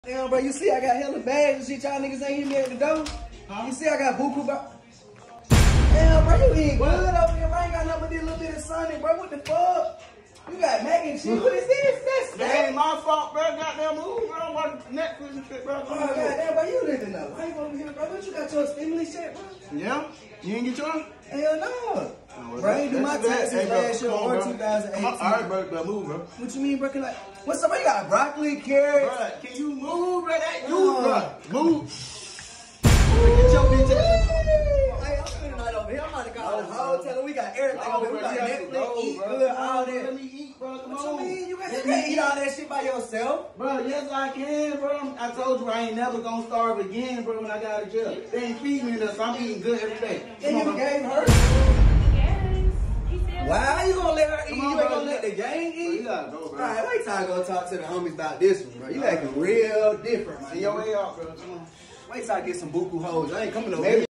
Damn, bro, you see I got hella bags and shit. Y'all niggas ain't hit me at the door. Huh? You see I got buku, bro. Damn, bro, you eat good over here. I ain't got nothing but this little bit of Sonic, bro. What the fuck? You got mac and cheese. What is this? That ain't my fault, bro. Goddamn move, bro. I'm watching Netflix and shit, bro. Oh, goddamn, bro, you living up. I ain't over here, bro. What you got your stimulus check, bro? Yeah? You ain't get yours? Hell no. Bro, I ain't do my taxes last year or 2018. All right, bro, move, bro. What you mean, bro? Like, what's up, bro? You got broccoli, carrots. Bro, can you move, bro? That you, bro. Move. Get your bitch ass. Hey, I'm spending the night over here. I'm about to call the hotel. We got everything over here. We got Netflix, eat good, all that. Let me eat, bro. Come on. What you mean? You can't eat all that shit by yourself. Bro, yes, I can, bro. I told you I ain't never gonna starve again, bro, when I got out of jail. They ain't feeding me enough, so I'm eating good every day. And you gave her? Why you gonna let her eat? You ain't gonna let the gang eat? You gotta go, bro. Alright, wait till I go talk to the homies about this one, bro. You acting real different, man. See your way out, bro. Come on. Wait till I get some buku hoes. I ain't coming over here.